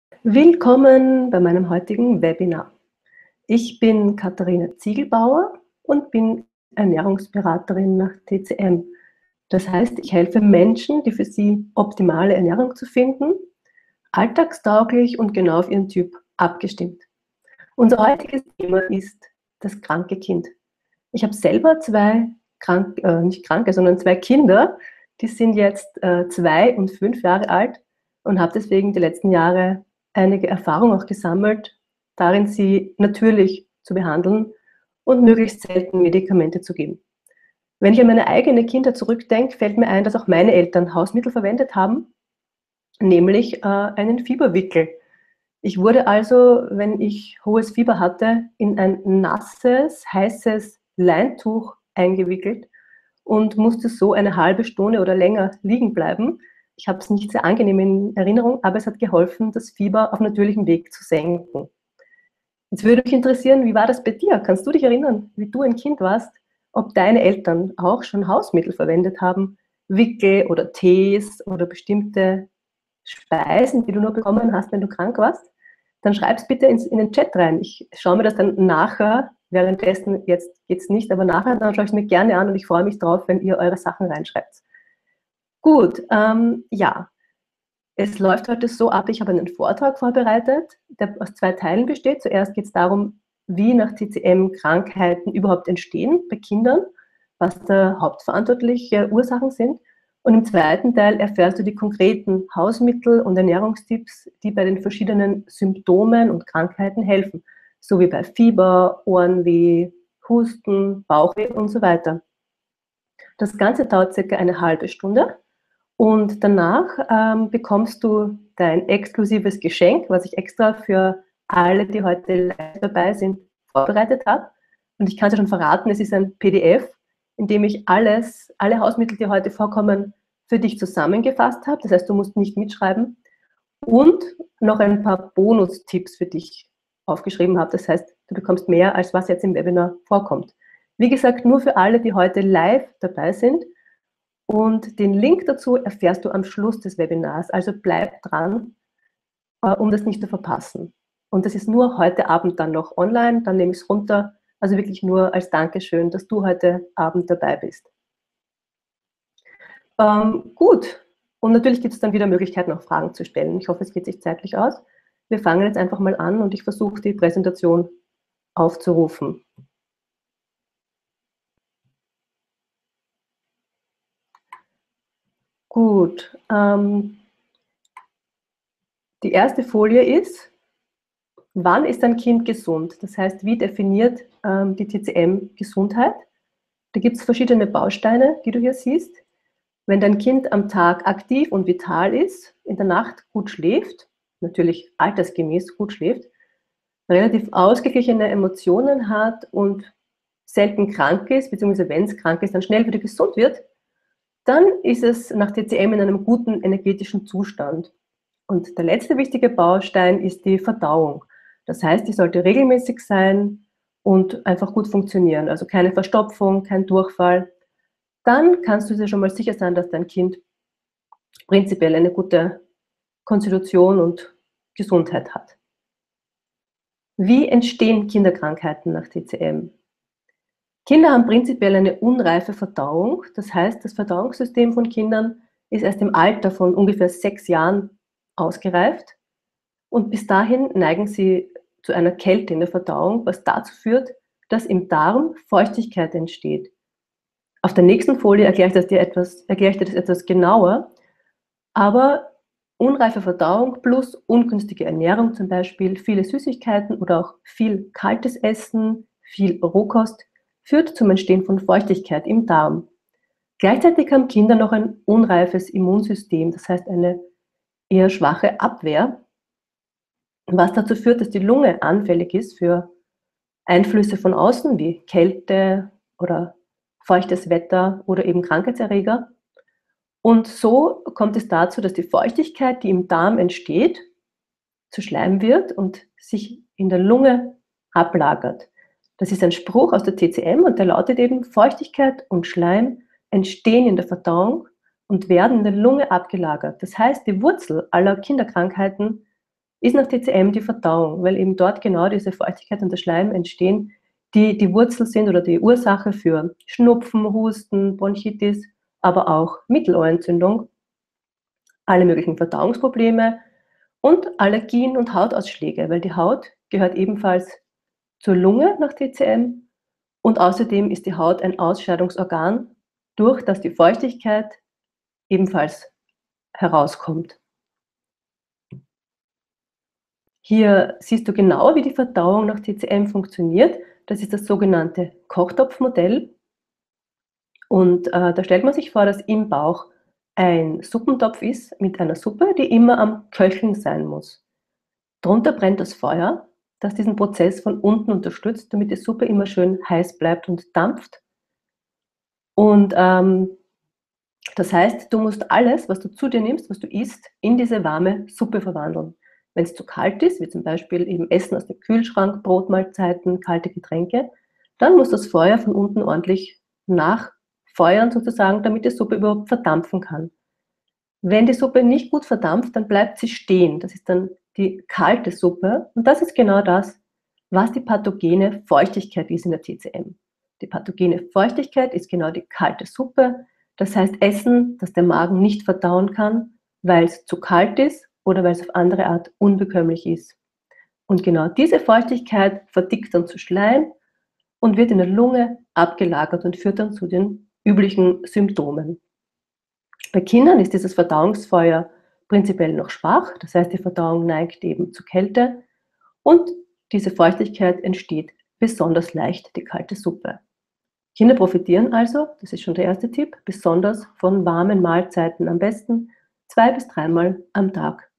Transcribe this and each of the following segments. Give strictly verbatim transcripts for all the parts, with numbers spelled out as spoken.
Willkommen bei meinem heutigen Webinar. Ich bin Katharina Ziegelbauer und bin Ernährungsberaterin nach T C M. Das heißt, ich helfe Menschen, die für sie optimale Ernährung zu finden, alltagstauglich und genau auf ihren Typ abgestimmt. Unser heutiges Thema ist das kranke Kind. Ich habe selber zwei, krank, äh, nicht kranke, sondern zwei Kinder, die sind jetzt äh, zwei und fünf Jahre alt und habe deswegen die letzten Jahre einige Erfahrungen auch gesammelt, darin sie natürlich zu behandeln und möglichst selten Medikamente zu geben. Wenn ich an meine eigene Kinder zurückdenke, fällt mir ein, dass auch meine Eltern Hausmittel verwendet haben, nämlich äh, einen Fieberwickel. Ich wurde also, wenn ich hohes Fieber hatte, in ein nasses, heißes Leintuch eingewickelt und musste so eine halbe Stunde oder länger liegen bleiben. Ich habe es nicht sehr angenehm in Erinnerung, aber es hat geholfen, das Fieber auf natürlichem Weg zu senken. Jetzt würde mich interessieren, wie war das bei dir? Kannst du dich erinnern, wie du ein Kind warst, ob deine Eltern auch schon Hausmittel verwendet haben, Wickel oder Tees oder bestimmte Speisen, die du nur bekommen hast, wenn du krank warst? Dann schreib es bitte ins, in den Chat rein. Ich schaue mir das dann nachher, währenddessen, jetzt geht es nicht, aber nachher, dann schaue ich es mir gerne an und ich freue mich drauf, wenn ihr eure Sachen reinschreibt. Gut, ähm, ja, es läuft heute so ab, ich habe einen Vortrag vorbereitet, der aus zwei Teilen besteht. Zuerst geht es darum, wie nach T C M Krankheiten überhaupt entstehen bei Kindern, was da hauptverantwortliche Ursachen sind. Und im zweiten Teil erfährst du die konkreten Hausmittel und Ernährungstipps, die bei den verschiedenen Symptomen und Krankheiten helfen, so wie bei Fieber, Ohrenweh, Husten, Bauchweh und so weiter. Das Ganze dauert circa eine halbe Stunde. Und danach ähm, bekommst du dein exklusives Geschenk, was ich extra für alle, die heute live dabei sind, vorbereitet habe. Und ich kann dir schon verraten, es ist ein P D F, in dem ich alles, alle Hausmittel, die heute vorkommen, für dich zusammengefasst habe. Das heißt, du musst nicht mitschreiben. Und noch ein paar Bonustipps für dich aufgeschrieben habe. Das heißt, du bekommst mehr, als was jetzt im Webinar vorkommt. Wie gesagt, nur für alle, die heute live dabei sind. Und den Link dazu erfährst du am Schluss des Webinars. Also bleib dran, äh, um das nicht zu verpassen. Und das ist nur heute Abend dann noch online, dann nehme ich es runter. Also wirklich nur als Dankeschön, dass du heute Abend dabei bist. Ähm, gut, und natürlich gibt es dann wieder Möglichkeiten, auch Fragen zu stellen. Ich hoffe, es geht sich zeitlich aus. Wir fangen jetzt einfach mal an und ich versuche, die Präsentation aufzurufen. Gut, ähm, die erste Folie ist, wann ist ein Kind gesund? Das heißt, wie definiert ähm, die T C M Gesundheit? Da gibt es verschiedene Bausteine, die du hier siehst. Wenn dein Kind am Tag aktiv und vital ist, in der Nacht gut schläft, natürlich altersgemäß gut schläft, relativ ausgeglichene Emotionen hat und selten krank ist, beziehungsweise wenn es krank ist, dann schnell wieder gesund wird, dann ist es nach T C M in einem guten energetischen Zustand. Und der letzte wichtige Baustein ist die Verdauung. Das heißt, die sollte regelmäßig sein und einfach gut funktionieren. Also keine Verstopfung, kein Durchfall. Dann kannst du dir schon mal sicher sein, dass dein Kind prinzipiell eine gute Konstitution und Gesundheit hat. Wie entstehen Kinderkrankheiten nach T C M? Kinder haben prinzipiell eine unreife Verdauung. Das heißt, das Verdauungssystem von Kindern ist erst im Alter von ungefähr sechs Jahren ausgereift. Und bis dahin neigen sie zu einer Kälte in der Verdauung, was dazu führt, dass im Darm Feuchtigkeit entsteht. Auf der nächsten Folie erkläre ich, das dir etwas, erkläre ich dir das etwas genauer. Aber unreife Verdauung plus ungünstige Ernährung, zum Beispiel viele Süßigkeiten oder auch viel kaltes Essen, viel Rohkost, führt zum Entstehen von Feuchtigkeit im Darm. Gleichzeitig haben Kinder noch ein unreifes Immunsystem, das heißt eine eher schwache Abwehr, was dazu führt, dass die Lunge anfällig ist für Einflüsse von außen wie Kälte oder feuchtes Wetter oder eben Krankheitserreger. Und so kommt es dazu, dass die Feuchtigkeit, die im Darm entsteht, zu Schleim wird und sich in der Lunge ablagert. Das ist ein Spruch aus der T C M und der lautet eben, Feuchtigkeit und Schleim entstehen in der Verdauung und werden in der Lunge abgelagert. Das heißt, die Wurzel aller Kinderkrankheiten ist nach T C M die Verdauung, weil eben dort genau diese Feuchtigkeit und der Schleim entstehen, die die Wurzel sind oder die Ursache für Schnupfen, Husten, Bronchitis, aber auch Mittelohrentzündung, alle möglichen Verdauungsprobleme und Allergien und Hautausschläge, weil die Haut gehört ebenfalls zur Lunge nach T C M und außerdem ist die Haut ein Ausscheidungsorgan, durch das die Feuchtigkeit ebenfalls herauskommt. Hier siehst du genau, wie die Verdauung nach T C M funktioniert. Das ist das sogenannte Kochtopfmodell. Und äh, da stellt man sich vor, dass im Bauch ein Suppentopf ist mit einer Suppe, die immer am Köcheln sein muss. Drunter brennt das Feuer, das diesen Prozess von unten unterstützt, damit die Suppe immer schön heiß bleibt und dampft. Und ähm, das heißt, du musst alles, was du zu dir nimmst, was du isst, in diese warme Suppe verwandeln. Wenn es zu kalt ist, wie zum Beispiel eben Essen aus dem Kühlschrank, Brotmahlzeiten, kalte Getränke, dann muss das Feuer von unten ordentlich nachfeuern sozusagen, damit die Suppe überhaupt verdampfen kann. Wenn die Suppe nicht gut verdampft, dann bleibt sie stehen. Das ist dann die kalte Suppe. Und das ist genau das, was die pathogene Feuchtigkeit ist in der T C M. Die pathogene Feuchtigkeit ist genau die kalte Suppe. Das heißt Essen, das der Magen nicht verdauen kann, weil es zu kalt ist oder weil es auf andere Art unbekömmlich ist. Und genau diese Feuchtigkeit verdickt dann zu Schleim und wird in der Lunge abgelagert und führt dann zu den üblichen Symptomen. Bei Kindern ist dieses Verdauungsfeuer prinzipiell noch schwach, das heißt die Verdauung neigt eben zu Kälte und diese Feuchtigkeit entsteht besonders leicht die kalte Suppe. Kinder profitieren also, das ist schon der erste Tipp, besonders von warmen Mahlzeiten, am besten zwei bis dreimal am Tag.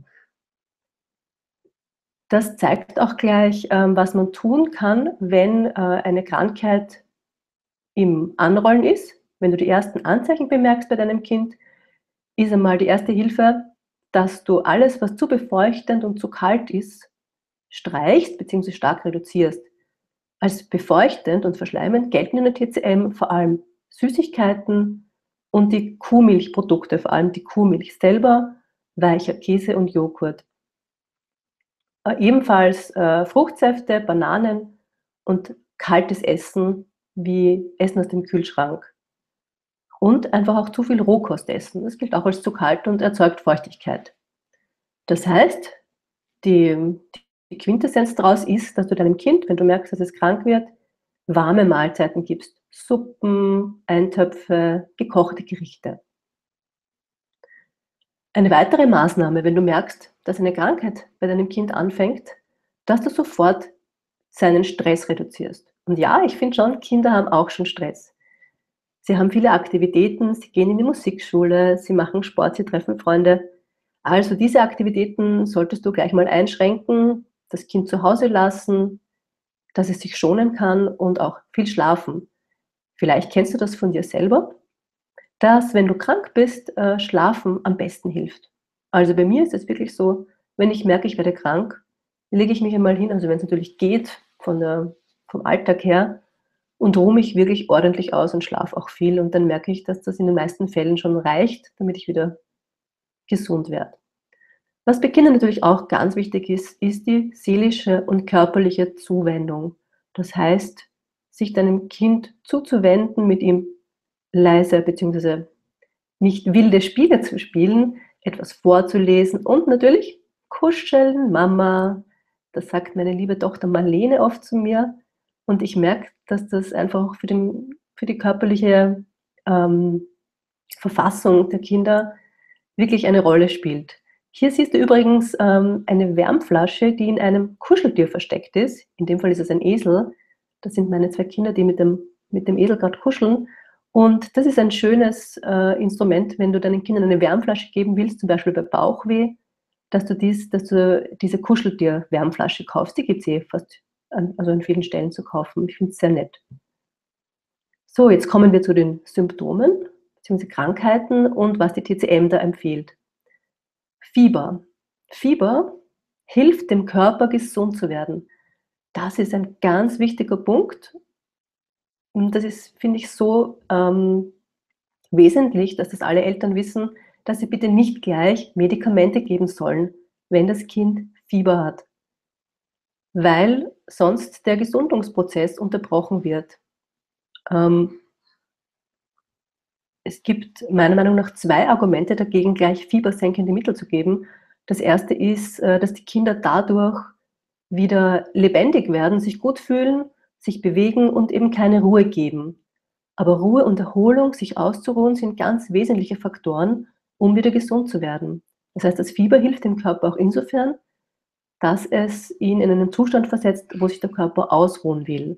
Das zeigt auch gleich, ähm, was man tun kann, wenn äh, eine Krankheit im Anrollen ist. Wenn du die ersten Anzeichen bemerkst bei deinem Kind, ist einmal die erste Hilfe, dass du alles, was zu befeuchtend und zu kalt ist, streichst bzw. stark reduzierst. Als befeuchtend und verschleimend gelten in der T C M vor allem Süßigkeiten und die Kuhmilchprodukte, vor allem die Kuhmilch selber, weicher Käse und Joghurt. Äh, ebenfalls äh, Fruchtsäfte, Bananen und kaltes Essen wie Essen aus dem Kühlschrank. Und einfach auch zu viel Rohkost essen. Das gilt auch als zu kalt und erzeugt Feuchtigkeit. Das heißt, die, die Quintessenz daraus ist, dass du deinem Kind, wenn du merkst, dass es krank wird, warme Mahlzeiten gibst. Suppen, Eintöpfe, gekochte Gerichte. Eine weitere Maßnahme, wenn du merkst, dass eine Krankheit bei deinem Kind anfängt, dass du sofort seinen Stress reduzierst. Und ja, ich finde schon, Kinder haben auch schon Stress. Sie haben viele Aktivitäten, sie gehen in die Musikschule, sie machen Sport, sie treffen Freunde. Also diese Aktivitäten solltest du gleich mal einschränken, das Kind zu Hause lassen, dass es sich schonen kann und auch viel schlafen. Vielleicht kennst du das von dir selber, dass, wenn du krank bist, äh, Schlafen am besten hilft. Also bei mir ist es wirklich so, wenn ich merke, ich werde krank, lege ich mich einmal hin, also wenn es natürlich geht, von der, vom Alltag her, und ruhe mich wirklich ordentlich aus und schlafe auch viel. Und dann merke ich, dass das in den meisten Fällen schon reicht, damit ich wieder gesund werde. Was bei Kindern natürlich auch ganz wichtig ist, ist die seelische und körperliche Zuwendung. Das heißt, sich deinem Kind zuzuwenden, mit ihm leise bzw. nicht wilde Spiele zu spielen, etwas vorzulesen und natürlich kuscheln, Mama. Das sagt meine liebe Tochter Marlene oft zu mir. Und ich merke, dass das einfach für, den, für die körperliche ähm, Verfassung der Kinder wirklich eine Rolle spielt. Hier siehst du übrigens ähm, eine Wärmflasche, die in einem Kuscheltier versteckt ist. In dem Fall ist es ein Esel. Das sind meine zwei Kinder, die mit dem, mit dem Esel gerade kuscheln. Und das ist ein schönes äh, Instrument, wenn du deinen Kindern eine Wärmflasche geben willst, zum Beispiel bei Bauchweh, dass du, dies, dass du diese Kuscheltier-Wärmflasche kaufst. Die gibt es eh fast an, also an vielen Stellen zu kaufen. Ich finde es sehr nett. So, jetzt kommen wir zu den Symptomen bzw. Krankheiten und was die T C M da empfiehlt. Fieber. Fieber hilft dem Körper, gesund zu werden. Das ist ein ganz wichtiger Punkt. Und das ist, finde ich, so ähm, wesentlich, dass das alle Eltern wissen, dass sie bitte nicht gleich Medikamente geben sollen, wenn das Kind Fieber hat, weil sonst der Gesundungsprozess unterbrochen wird. Ähm, es gibt meiner Meinung nach zwei Argumente dagegen, gleich fiebersenkende Mittel zu geben. Das erste ist, äh, dass die Kinder dadurch wieder lebendig werden, sich gut fühlen, sich bewegen und eben keine Ruhe geben. Aber Ruhe und Erholung, sich auszuruhen, sind ganz wesentliche Faktoren, um wieder gesund zu werden. Das heißt, das Fieber hilft dem Körper auch insofern, dass es ihn in einen Zustand versetzt, wo sich der Körper ausruhen will.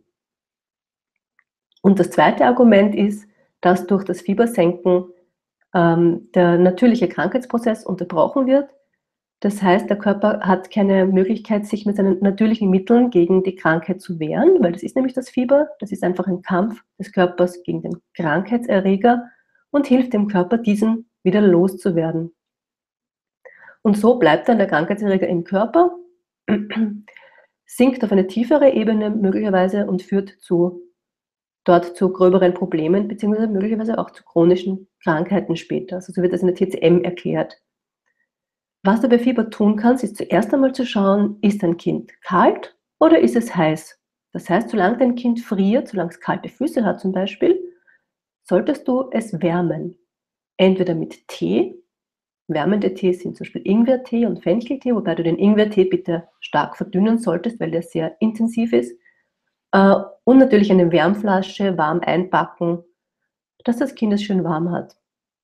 Und das zweite Argument ist, dass durch das Fiebersenken ähm, der natürliche Krankheitsprozess unterbrochen wird. Das heißt, der Körper hat keine Möglichkeit, sich mit seinen natürlichen Mitteln gegen die Krankheit zu wehren, weil das ist nämlich das Fieber. Das ist einfach ein Kampf des Körpers gegen den Krankheitserreger und hilft dem Körper, diesen wieder loszuwerden. Und so bleibt dann der Krankheitserreger im Körper, sinkt auf eine tiefere Ebene möglicherweise und führt zu, dort zu gröberen Problemen, beziehungsweise möglicherweise auch zu chronischen Krankheiten später. Also so wird das in der T C M erklärt. Was du bei Fieber tun kannst, ist zuerst einmal zu schauen, ist dein Kind kalt oder ist es heiß? Das heißt, solange dein Kind friert, solange es kalte Füße hat zum Beispiel, solltest du es wärmen. Entweder mit Tee, wärmende Tees sind zum Beispiel Ingwertee und Fencheltee, wobei du den Ingwertee bitte stark verdünnen solltest, weil der sehr intensiv ist. Und natürlich eine Wärmflasche warm einpacken, dass das Kind es schön warm hat.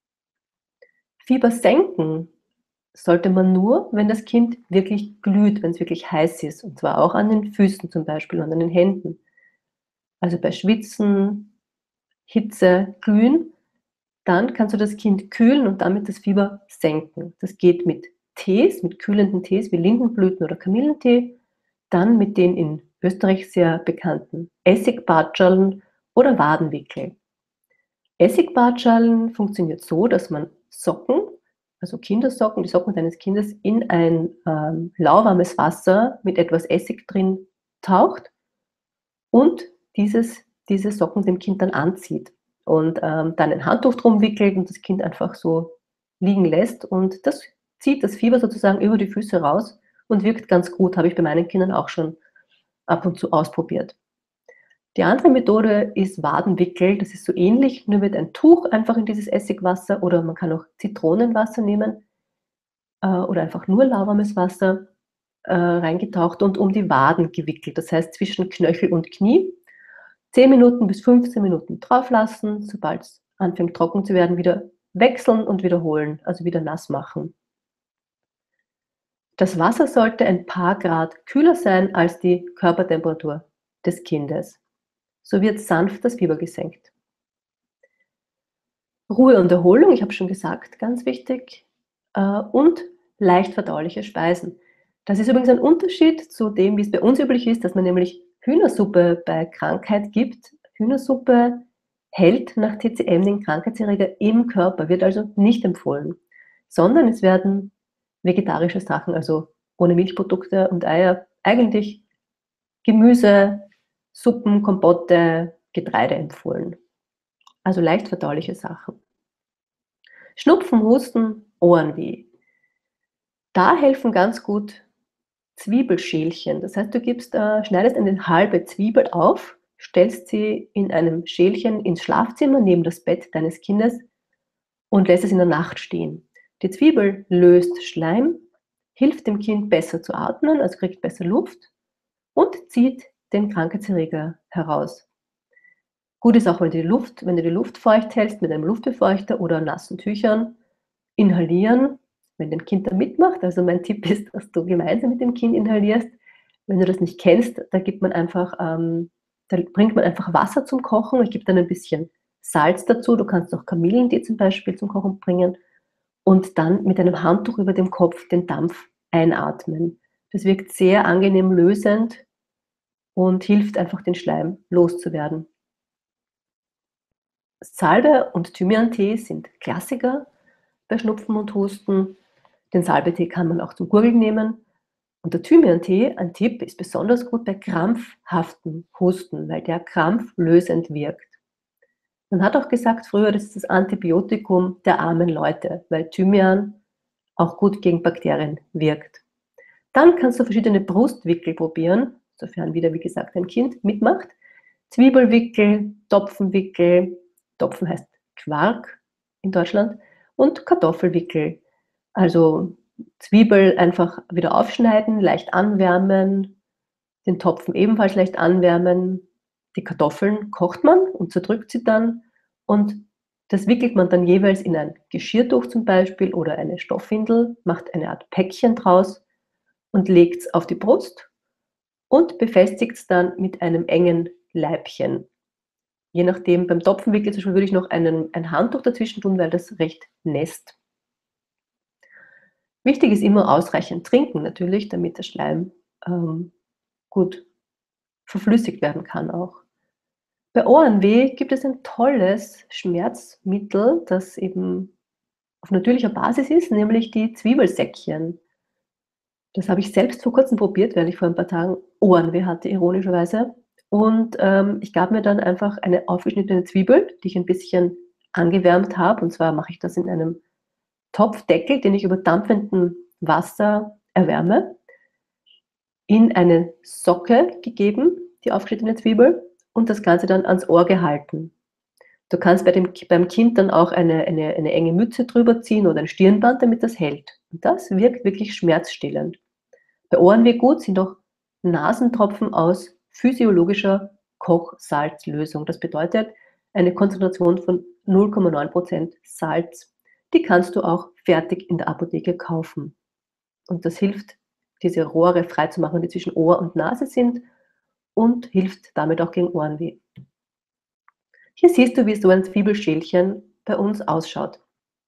Fieber senken sollte man nur, wenn das Kind wirklich glüht, wenn es wirklich heiß ist, und zwar auch an den Füßen zum Beispiel und an den Händen. Also bei Schwitzen, Hitze, Glühen, dann kannst du das Kind kühlen und damit das Fieber senken. Das geht mit Tees, mit kühlenden Tees wie Lindenblüten- oder Kamillentee, dann mit den in Österreich sehr bekannten Essigbartschalen oder Wadenwickel. Essigbartschalen funktioniert so, dass man Socken, also Kindersocken, die Socken deines Kindes in ein ähm, lauwarmes Wasser mit etwas Essig drin taucht und dieses, diese Socken dem Kind dann anzieht und ähm, dann ein Handtuch drum wickelt und das Kind einfach so liegen lässt und das zieht das Fieber sozusagen über die Füße raus und wirkt ganz gut, habe ich bei meinen Kindern auch schon ab und zu ausprobiert. Die andere Methode ist Wadenwickel. Das ist so ähnlich, nur wird ein Tuch einfach in dieses Essigwasser oder man kann auch Zitronenwasser nehmen äh, oder einfach nur lauwarmes Wasser äh, reingetaucht und um die Waden gewickelt. Das heißt zwischen Knöchel und Knie. zehn Minuten bis fünfzehn Minuten drauf lassen, sobald es anfängt trocken zu werden, wieder wechseln und wiederholen, also wieder nass machen. Das Wasser sollte ein paar Grad kühler sein als die Körpertemperatur des Kindes. So wird sanft das Fieber gesenkt. Ruhe und Erholung, ich habe schon gesagt, ganz wichtig. Und leicht verdauliche Speisen. Das ist übrigens ein Unterschied zu dem, wie es bei uns üblich ist, dass man nämlich Hühnersuppe bei Krankheit gibt. Hühnersuppe hält nach T C M den Krankheitserreger im Körper, wird also nicht empfohlen, sondern es werden vegetarische Sachen, also ohne Milchprodukte und Eier, eigentlich Gemüse, Suppen, Kompotte, Getreide empfohlen. Also leicht verdauliche Sachen. Schnupfen, Husten, Ohrenweh. Da helfen ganz gut Zwiebelschälchen. Das heißt, du gibst, äh, schneidest eine halbe Zwiebel auf, stellst sie in einem Schälchen ins Schlafzimmer neben das Bett deines Kindes und lässt es in der Nacht stehen. Die Zwiebel löst Schleim, hilft dem Kind besser zu atmen, also kriegt besser Luft und zieht den Krankheitserreger heraus. Gut ist auch, wenn du die Luft, wenn du die Luft feucht hältst mit einem Luftbefeuchter oder nassen Tüchern, inhalieren, wenn dein Kind da mitmacht. Also mein Tipp ist, dass du gemeinsam mit dem Kind inhalierst. Wenn du das nicht kennst, da gibt man einfach, ähm, da bringt man einfach Wasser zum Kochen. Ich gebe dann ein bisschen Salz dazu. Du kannst auch Kamillentee zum Beispiel zum Kochen bringen und dann mit einem Handtuch über dem Kopf den Dampf einatmen. Das wirkt sehr angenehm lösend und hilft einfach, den Schleim loszuwerden. Salbe und Thymian-Tee sind Klassiker bei Schnupfen und Husten. Den Salbetee kann man auch zum Gurgeln nehmen. Und der Thymian-Tee, ein Tipp, ist besonders gut bei krampfhaften Husten, weil der krampflösend wirkt. Man hat auch gesagt früher, das ist das Antibiotikum der armen Leute, weil Thymian auch gut gegen Bakterien wirkt. Dann kannst du verschiedene Brustwickel probieren, sofern wieder, wie gesagt, ein Kind mitmacht. Zwiebelwickel, Topfenwickel, Topfen heißt Quark in Deutschland, und Kartoffelwickel. Also Zwiebel einfach wieder aufschneiden, leicht anwärmen, den Topfen ebenfalls leicht anwärmen. Die Kartoffeln kocht man und zerdrückt sie dann, und das wickelt man dann jeweils in ein Geschirrtuch zum Beispiel oder eine Stoffwindel, macht eine Art Päckchen draus und legt es auf die Brust und befestigt es dann mit einem engen Leibchen. Je nachdem, beim Topfenwickel zum Beispiel würde ich noch einen, ein Handtuch dazwischen tun, weil das recht nässt. Wichtig ist immer ausreichend trinken natürlich, damit der Schleim ähm, gut verflüssigt werden kann auch. Bei Ohrenweh gibt es ein tolles Schmerzmittel, das eben auf natürlicher Basis ist, nämlich die Zwiebelsäckchen. Das habe ich selbst vor Kurzem probiert, weil ich vor ein paar Tagen Ohrenweh hatte, ironischerweise. Und ähm, ich gab mir dann einfach eine aufgeschnittene Zwiebel, die ich ein bisschen angewärmt habe. Und zwar mache ich das in einem Topfdeckel, den ich über dampfendem Wasser erwärme, in eine Socke gegeben, die aufgeschnittene Zwiebel, und das Ganze dann ans Ohr gehalten. Du kannst bei dem, beim Kind dann auch eine, eine, eine enge Mütze drüber ziehen oder ein Stirnband, damit das hält. Und das wirkt wirklich schmerzstillend. Bei Ohrenweh gut sind auch Nasentropfen aus physiologischer Kochsalzlösung. Das bedeutet eine Konzentration von null Komma neun Prozent Salz. Die kannst du auch fertig in der Apotheke kaufen. Und das hilft, diese Rohre freizumachen, die zwischen Ohr und Nase sind, und hilft damit auch gegen Ohrenweh. Hier siehst du, wie so ein Zwiebelschälchen bei uns ausschaut.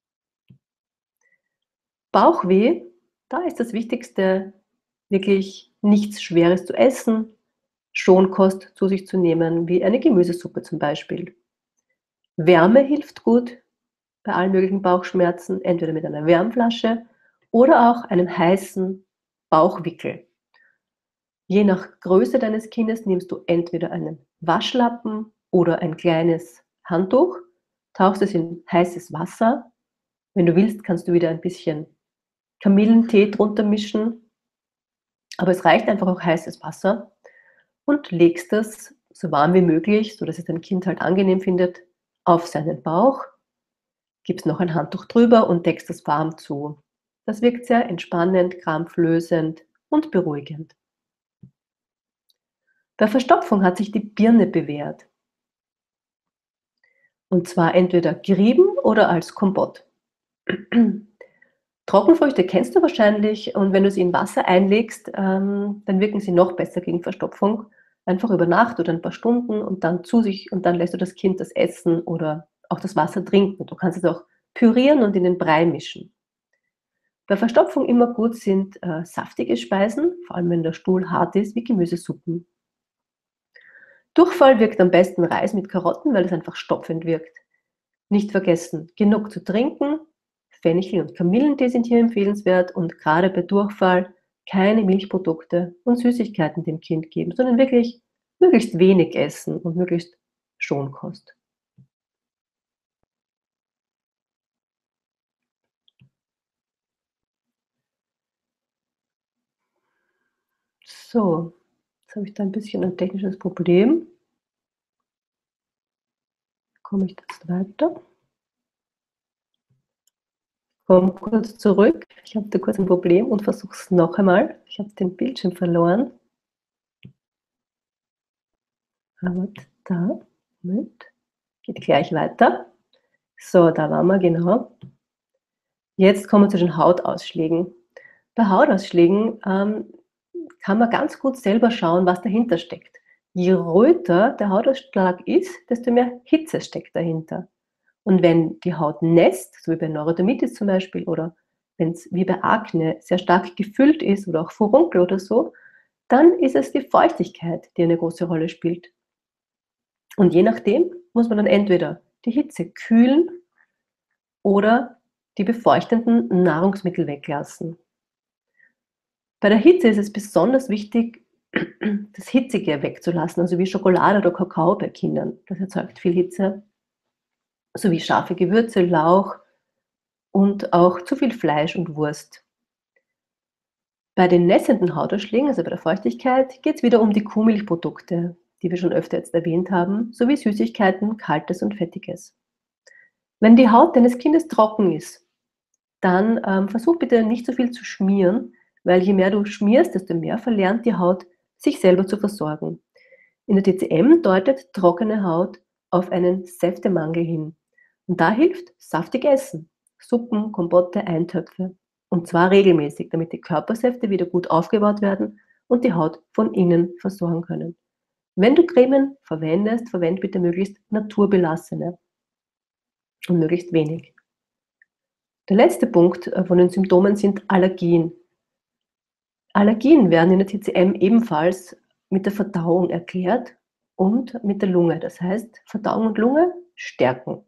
Bauchweh, da ist das Wichtigste wirklich nichts Schweres zu essen, Schonkost zu sich zu nehmen, wie eine Gemüsesuppe zum Beispiel. Wärme hilft gut bei allen möglichen Bauchschmerzen, entweder mit einer Wärmflasche oder auch einem heißen Bauchwickel. Je nach Größe deines Kindes nimmst du entweder einen Waschlappen oder ein kleines Handtuch, tauchst es in heißes Wasser. Wenn du willst, kannst du wieder ein bisschen Kamillentee drunter mischen, aber es reicht einfach auch heißes Wasser, und legst das so warm wie möglich, sodass es dein Kind halt angenehm findet, auf seinen Bauch, gibst noch ein Handtuch drüber und deckst das warm zu. Das wirkt sehr entspannend, krampflösend und beruhigend. Bei Verstopfung hat sich die Birne bewährt. Und zwar entweder gerieben oder als Kompott. Trockenfrüchte kennst du wahrscheinlich, und wenn du sie in Wasser einlegst, ähm, dann wirken sie noch besser gegen Verstopfung. Einfach über Nacht oder ein paar Stunden und dann zu sich, und dann lässt du das Kind das essen oder auch das Wasser trinken. Du kannst es auch pürieren und in den Brei mischen. Bei Verstopfung immer gut sind äh, saftige Speisen, vor allem wenn der Stuhl hart ist, wie Gemüsesuppen. Durchfall wirkt am besten Reis mit Karotten, weil es einfach stopfend wirkt. Nicht vergessen, genug zu trinken. Fenchel- und Kamillentee sind hier empfehlenswert, und gerade bei Durchfall keine Milchprodukte und Süßigkeiten dem Kind geben, sondern wirklich möglichst wenig essen und möglichst Schonkost. So, jetzt habe ich da ein bisschen ein technisches Problem. Komme ich jetzt weiter? Komm kurz zurück. Ich habe da kurz ein Problem und versuche es noch einmal. Ich habe den Bildschirm verloren. Aber da, Moment, geht gleich weiter. So, da waren wir, genau. Jetzt kommen wir zu den Hautausschlägen. Bei Hautausschlägen ähm, kann man ganz gut selber schauen, was dahinter steckt. Je röter der Hautausschlag ist, desto mehr Hitze steckt dahinter. Und wenn die Haut nässt, so wie bei Neurodermitis zum Beispiel, oder wenn es wie bei Akne sehr stark gefüllt ist oder auch Furunkel oder so, dann ist es die Feuchtigkeit, die eine große Rolle spielt. Und je nachdem muss man dann entweder die Hitze kühlen oder die befeuchtenden Nahrungsmittel weglassen. Bei der Hitze ist es besonders wichtig, das Hitzige wegzulassen, also wie Schokolade oder Kakao bei Kindern. Das erzeugt viel Hitze, sowie scharfe Gewürze, Lauch und auch zu viel Fleisch und Wurst. Bei den nässenden Hautausschlägen, also bei der Feuchtigkeit, geht es wieder um die Kuhmilchprodukte, die wir schon öfter jetzt erwähnt haben, sowie Süßigkeiten, Kaltes und Fettiges. Wenn die Haut deines Kindes trocken ist, dann ähm, versuch bitte nicht so viel zu schmieren, weil je mehr du schmierst, desto mehr verlernt die Haut, sich selber zu versorgen. In der T C M deutet trockene Haut auf einen Säftemangel hin. Und da hilft saftig Essen, Suppen, Kompotte, Eintöpfe. Und zwar regelmäßig, damit die Körpersäfte wieder gut aufgebaut werden und die Haut von innen versorgen können. Wenn du Cremen verwendest, verwende bitte möglichst naturbelassene und möglichst wenig. Der letzte Punkt äh, von den Symptomen sind Allergien. Allergien werden in der T C M ebenfalls mit der Verdauung erklärt und mit der Lunge. Das heißt, Verdauung und Lunge stärken,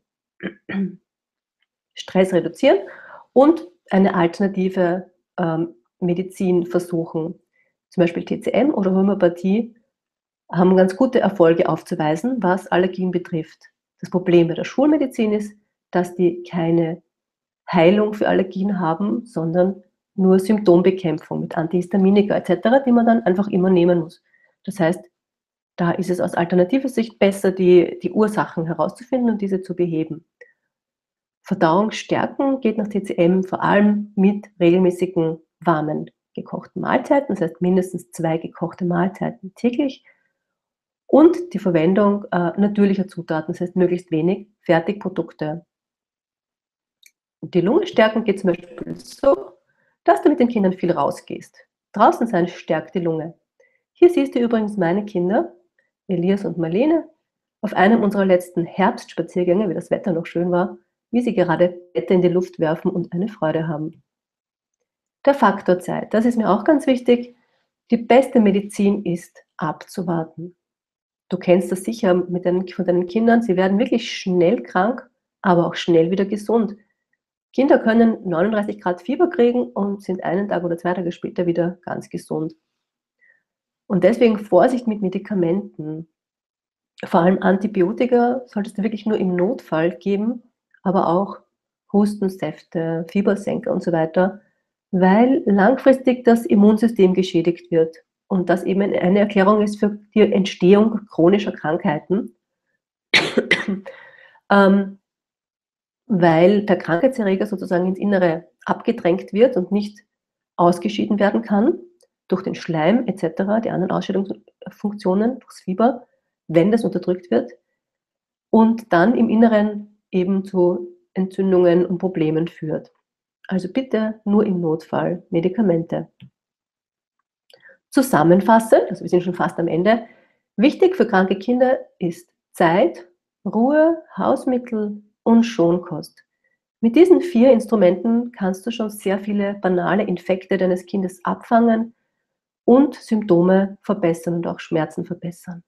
Stress reduzieren und eine alternative ähm, Medizin versuchen. Zum Beispiel T C M oder Homöopathie haben ganz gute Erfolge aufzuweisen, was Allergien betrifft. Das Problem bei der Schulmedizin ist, dass die keine Heilung für Allergien haben, sondern nur Symptombekämpfung mit Antihistaminika et cetera, die man dann einfach immer nehmen muss. Das heißt, da ist es aus alternativer Sicht besser, die, die Ursachen herauszufinden und diese zu beheben. Verdauung stärken geht nach T C M vor allem mit regelmäßigen warmen gekochten Mahlzeiten, das heißt mindestens zwei gekochte Mahlzeiten täglich und die Verwendung äh, natürlicher Zutaten, das heißt möglichst wenig Fertigprodukte. Und die Lunge stärken geht zum Beispiel so, dass du mit den Kindern viel rausgehst. Draußen sein stärkt die Lunge. Hier siehst du übrigens meine Kinder, Elias und Marlene, auf einem unserer letzten Herbstspaziergänge, wie das Wetter noch schön war, wie sie gerade Blätter in die Luft werfen und eine Freude haben. Der Faktor Zeit, das ist mir auch ganz wichtig. Die beste Medizin ist abzuwarten. Du kennst das sicher mit deinen, von deinen Kindern, sie werden wirklich schnell krank, aber auch schnell wieder gesund. Kinder können neununddreißig Grad Fieber kriegen und sind einen Tag oder zwei Tage später wieder ganz gesund. Und deswegen Vorsicht mit Medikamenten. Vor allem Antibiotika solltest du wirklich nur im Notfall geben, aber auch Hustensäfte, Fiebersenker und so weiter, weil langfristig das Immunsystem geschädigt wird und das eben eine Erklärung ist für die Entstehung chronischer Krankheiten. ähm, weil der Krankheitserreger sozusagen ins Innere abgedrängt wird und nicht ausgeschieden werden kann durch den Schleim et cetera, die anderen Ausscheidungsfunktionen, durchs Fieber, wenn das unterdrückt wird und dann im Inneren eben zu Entzündungen und Problemen führt. Also bitte nur im Notfall Medikamente. Zusammenfassend, also wir sind schon fast am Ende, wichtig für kranke Kinder ist Zeit, Ruhe, Hausmittel und Schonkost. Mit diesen vier Instrumenten kannst du schon sehr viele banale Infekte deines Kindes abfangen und Symptome verbessern und auch Schmerzen verbessern.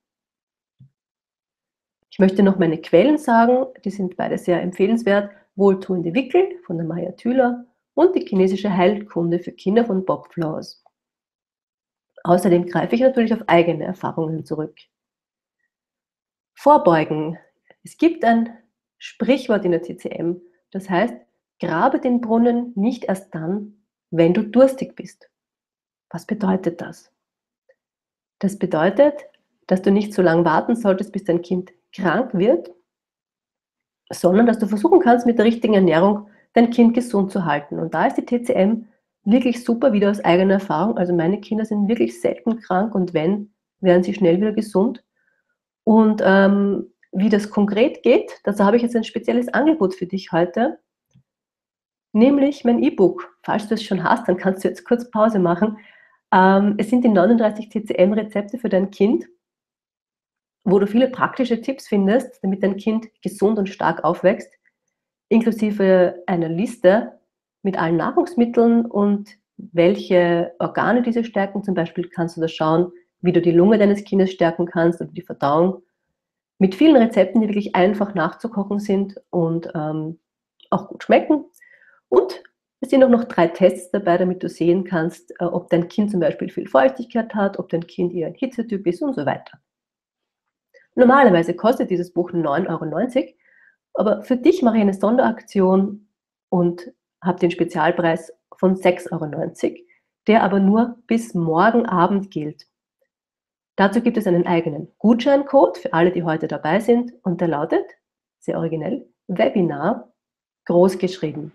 Ich möchte noch meine Quellen sagen, die sind beide sehr empfehlenswert. Wohltuende Wickel von der Maya Thüler und die chinesische Heilkunde für Kinder von Bob Flowers. Außerdem greife ich natürlich auf eigene Erfahrungen zurück. Vorbeugen. Es gibt ein Sprichwort in der T C M, das heißt, grabe den Brunnen nicht erst dann, wenn du durstig bist. Was bedeutet das? Das bedeutet, dass du nicht so lange warten solltest, bis dein Kind krank wird, sondern dass du versuchen kannst, mit der richtigen Ernährung dein Kind gesund zu halten. Und da ist die T C M wirklich super, wieder aus eigener Erfahrung. Also meine Kinder sind wirklich selten krank und wenn, werden sie schnell wieder gesund. Und ähm, wie das konkret geht, dazu habe ich jetzt ein spezielles Angebot für dich heute, nämlich mein E-Book. Falls du es schon hast, dann kannst du jetzt kurz Pause machen. Ähm, es sind die neununddreißig T C M-Rezepte für dein Kind, wo du viele praktische Tipps findest, damit dein Kind gesund und stark aufwächst, inklusive einer Liste mit allen Nahrungsmitteln und welche Organe diese stärken. Zum Beispiel kannst du da schauen, wie du die Lunge deines Kindes stärken kannst oder die Verdauung. Mit vielen Rezepten, die wirklich einfach nachzukochen sind und ähm, auch gut schmecken. Und es sind auch noch drei Tests dabei, damit du sehen kannst, äh, ob dein Kind zum Beispiel viel Feuchtigkeit hat, ob dein Kind eher ein Hitzetyp ist und so weiter. Normalerweise kostet dieses Buch neun Euro neunzig, aber für dich mache ich eine Sonderaktion und habe den Spezialpreis von sechs Euro neunzig. der aber nur bis morgen Abend gilt. Dazu gibt es einen eigenen Gutscheincode für alle, die heute dabei sind, und der lautet, sehr originell, Webinar, groß geschrieben.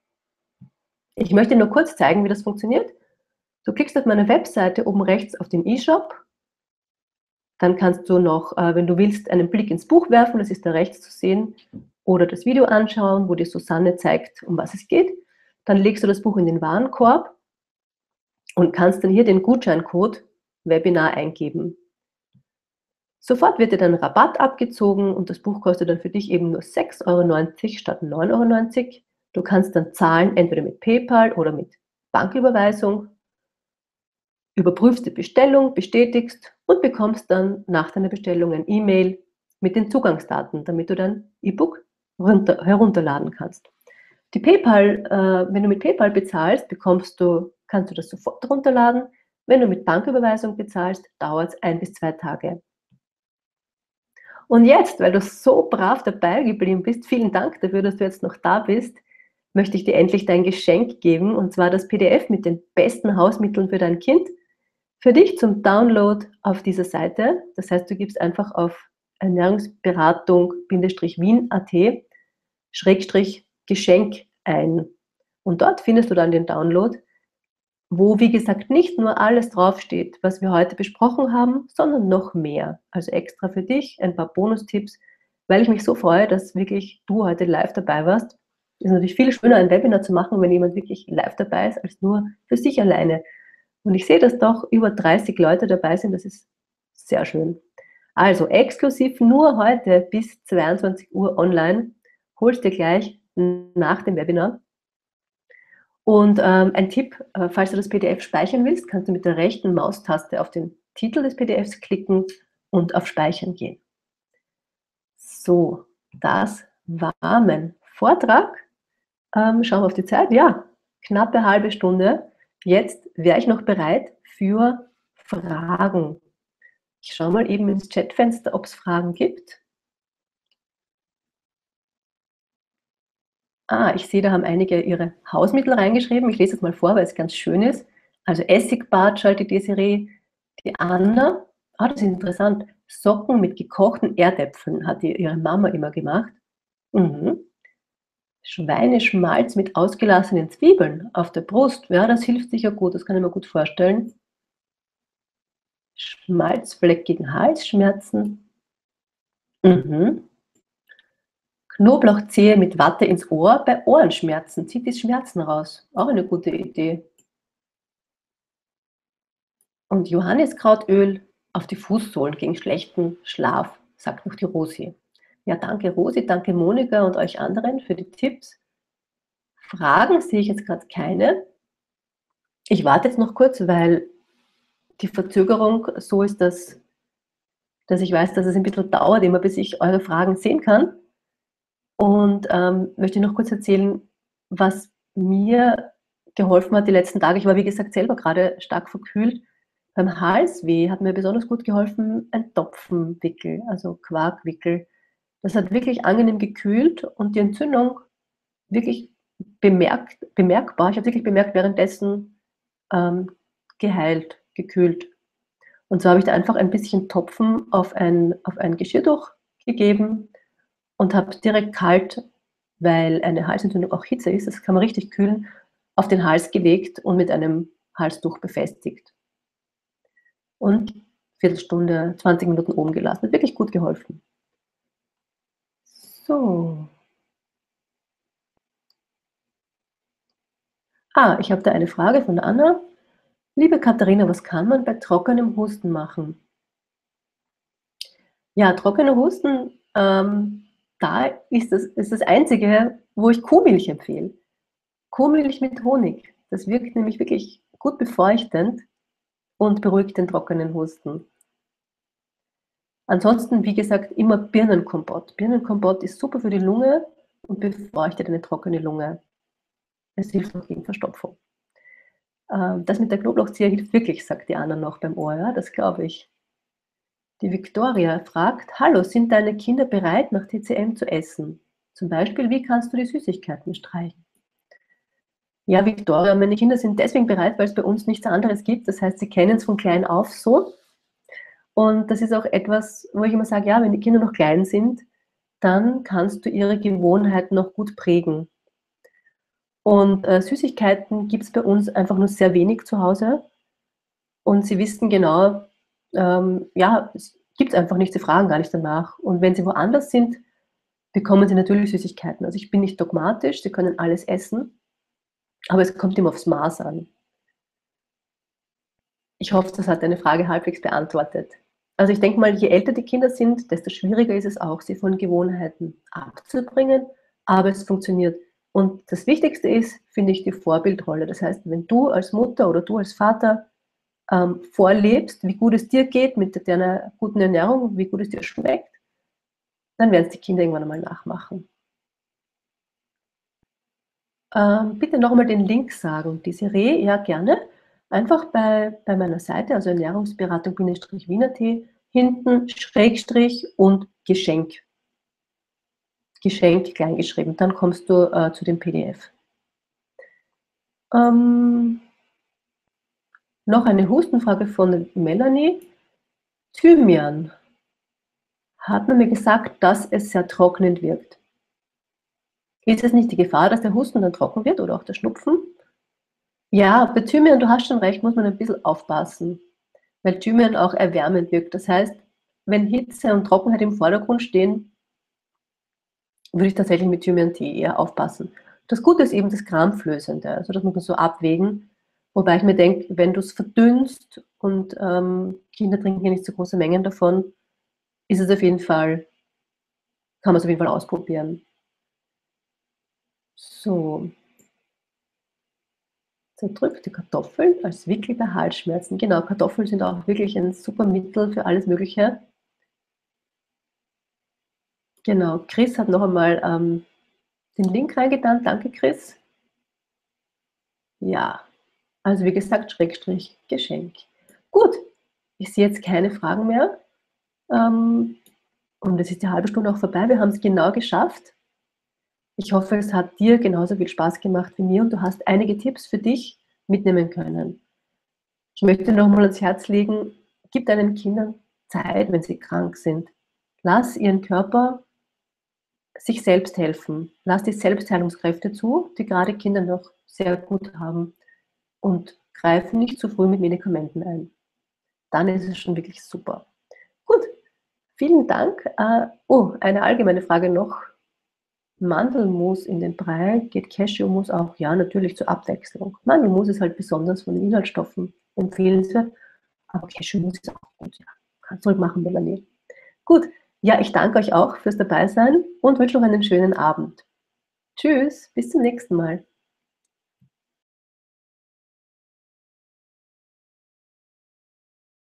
Ich möchte nur kurz zeigen, wie das funktioniert. Du klickst auf meine Webseite oben rechts auf den E-Shop. Dann kannst du noch, äh, wenn du willst, einen Blick ins Buch werfen, das ist da rechts zu sehen, oder das Video anschauen, wo dir Susanne zeigt, um was es geht. Dann legst du das Buch in den Warenkorb und kannst dann hier den Gutscheincode Webinar eingeben. Sofort wird dir dann Rabatt abgezogen und das Buch kostet dann für dich eben nur sechs Euro neunzig statt neun Euro neunzig. Du kannst dann zahlen, entweder mit PayPal oder mit Banküberweisung, überprüfst die Bestellung, bestätigst und bekommst dann nach deiner Bestellung ein E-Mail mit den Zugangsdaten, damit du dein E-Book runter, herunterladen kannst. Die PayPal, äh, wenn du mit PayPal bezahlst, bekommst du, kannst du das sofort runterladen. Wenn du mit Banküberweisung bezahlst, dauert es ein bis zwei Tage. Und jetzt, weil du so brav dabei geblieben bist, vielen Dank dafür, dass du jetzt noch da bist, möchte ich dir endlich dein Geschenk geben, und zwar das P D F mit den besten Hausmitteln für dein Kind, für dich zum Download auf dieser Seite. Das heißt, du gibst einfach auf ernährungsberatung-wien.at Schrägstrich Geschenk ein. Und dort findest du dann den Download, wo, wie gesagt, nicht nur alles draufsteht, was wir heute besprochen haben, sondern noch mehr. Also extra für dich ein paar Bonustipps, weil ich mich so freue, dass wirklich du heute live dabei warst. Es ist natürlich viel schöner, ein Webinar zu machen, wenn jemand wirklich live dabei ist, als nur für sich alleine. Und ich sehe, dass doch über dreißig Leute dabei sind. Das ist sehr schön. Also exklusiv nur heute bis zweiundzwanzig Uhr online. Holst dir gleich nach dem Webinar. Und ähm, ein Tipp, äh, falls du das P D F speichern willst, kannst du mit der rechten Maustaste auf den Titel des P D Fs klicken und auf Speichern gehen. So, das war mein Vortrag. Ähm, schauen wir auf die Zeit. Ja, knappe halbe Stunde. Jetzt wäre ich noch bereit für Fragen. Ich schaue mal eben ins Chatfenster, ob es Fragen gibt. Ah, ich sehe, da haben einige ihre Hausmittel reingeschrieben. Ich lese es mal vor, weil es ganz schön ist. Also Essigbad schalt die Desiree, die Anna. Ah, das ist interessant. Socken mit gekochten Erdäpfeln hat die, ihre Mama immer gemacht. Mhm. Schweineschmalz mit ausgelassenen Zwiebeln auf der Brust. Ja, das hilft sicher gut, das kann ich mir gut vorstellen. Schmalzfleck gegen Halsschmerzen. Mhm. Knoblauchzehe mit Watte ins Ohr bei Ohrenschmerzen. Zieht die Schmerzen raus. Auch eine gute Idee. Und Johanniskrautöl auf die Fußsohlen gegen schlechten Schlaf, sagt noch die Rosi. Ja, danke Rosi, danke Monika und euch anderen für die Tipps. Fragen sehe ich jetzt gerade keine. Ich warte jetzt noch kurz, weil die Verzögerung so ist, dass, dass ich weiß, dass es ein bisschen dauert, immer bis ich eure Fragen sehen kann. Und ähm, möchte noch kurz erzählen, was mir geholfen hat die letzten Tage. Ich war, wie gesagt, selber gerade stark verkühlt. Beim Halsweh hat mir besonders gut geholfen ein Topfenwickel, also Quarkwickel. Das hat wirklich angenehm gekühlt und die Entzündung wirklich bemerkt, bemerkbar. Ich habe wirklich bemerkt, währenddessen ähm, geheilt, gekühlt. Und so habe ich da einfach ein bisschen Topfen auf ein, auf ein Geschirrtuch gegeben und habe direkt kalt, weil eine Halsentzündung auch Hitze ist, das kann man richtig kühlen, auf den Hals gelegt und mit einem Halstuch befestigt. Und Viertelstunde, zwanzig Minuten oben gelassen. Hat wirklich gut geholfen. So. Ah, ich habe da eine Frage von Anna. Liebe Katharina, was kann man bei trockenem Husten machen? Ja, trockener Husten, ähm, da ist das, ist das Einzige, wo ich Kuhmilch empfehle. Kuhmilch mit Honig. Das wirkt nämlich wirklich gut befeuchtend und beruhigt den trockenen Husten. Ansonsten, wie gesagt, immer Birnenkompott. Birnenkompott ist super für die Lunge und befeuchtet eine trockene Lunge. Es hilft auch gegen Verstopfung. Das mit der Knoblauchzehe hilft wirklich, sagt die Anna noch beim Ohr. Ja, das glaube ich. Die Victoria fragt, hallo, sind deine Kinder bereit, nach T C M zu essen? Zum Beispiel, wie kannst du die Süßigkeiten streichen? Ja, Victoria, meine Kinder sind deswegen bereit, weil es bei uns nichts anderes gibt. Das heißt, sie kennen es von klein auf so. Und das ist auch etwas, wo ich immer sage, ja, wenn die Kinder noch klein sind, dann kannst du ihre Gewohnheiten noch gut prägen. Und äh, Süßigkeiten gibt es bei uns einfach nur sehr wenig zu Hause. Und sie wissen genau, ähm, ja, es gibt einfach nicht, sie fragen gar nicht danach. Und wenn sie woanders sind, bekommen sie natürlich Süßigkeiten. Also ich bin nicht dogmatisch, sie können alles essen, aber es kommt immer aufs Maß an. Ich hoffe, das hat deine Frage halbwegs beantwortet. Also ich denke mal, je älter die Kinder sind, desto schwieriger ist es auch, sie von Gewohnheiten abzubringen, aber es funktioniert. Und das Wichtigste ist, finde ich, die Vorbildrolle. Das heißt, wenn du als Mutter oder du als Vater ähm, vorlebst, wie gut es dir geht mit deiner guten Ernährung, wie gut es dir schmeckt, dann werden es die Kinder irgendwann einmal nachmachen. Ähm, bitte nochmal den Link sagen. Desiree, ja gerne. Einfach bei, bei meiner Seite, also Ernährungsberatung-Wiener-T, hinten Schrägstrich und Geschenk. Geschenk kleingeschrieben. Dann kommst du äh, zu dem P D F. Ähm, noch eine Hustenfrage von Melanie. Thymian. Hat man mir gesagt, dass es sehr trocknend wirkt. Ist es nicht die Gefahr, dass der Husten dann trocken wird oder auch der Schnupfen? Ja, bei Thymian, du hast schon recht, muss man ein bisschen aufpassen, weil Thymian auch erwärmend wirkt. Das heißt, wenn Hitze und Trockenheit im Vordergrund stehen, würde ich tatsächlich mit Thymian-Tee eher aufpassen. Das Gute ist eben das Krampflösende, also das muss man so abwägen. Wobei ich mir denke, wenn du es verdünnst und ähm, Kinder trinken ja nicht so große Mengen davon, ist es auf jeden Fall, kann man es auf jeden Fall ausprobieren. So, zerdrückte Kartoffeln als Wickel bei Halsschmerzen. Genau, Kartoffeln sind auch wirklich ein super Mittel für alles Mögliche. Genau, Chris hat noch einmal ähm, den Link reingetan. Danke, Chris. Ja, also wie gesagt, Schrägstrich Geschenk. Gut, ich sehe jetzt keine Fragen mehr. Ähm, und es ist die halbe Stunde auch vorbei. Wir haben es genau geschafft. Ich hoffe, es hat dir genauso viel Spaß gemacht wie mir und du hast einige Tipps für dich mitnehmen können. Ich möchte nochmal ans Herz legen, gib deinen Kindern Zeit, wenn sie krank sind. Lass ihren Körper sich selbst helfen. Lass die Selbstheilungskräfte zu, die gerade Kinder noch sehr gut haben. Und greif nicht zu früh mit Medikamenten ein. Dann ist es schon wirklich super. Gut, vielen Dank. Äh, oh, eine allgemeine Frage noch. Mandelmus in den Brei, geht Cashewmus auch? Ja, natürlich zur Abwechslung. Mandelmus ist halt besonders von den Inhaltsstoffen empfehlenswert, aber Cashewmus ist auch gut. Ja, kannst du halt machen, Melanie. Gut, ja, ich danke euch auch fürs Dabeisein und wünsche noch einen schönen Abend. Tschüss, bis zum nächsten Mal.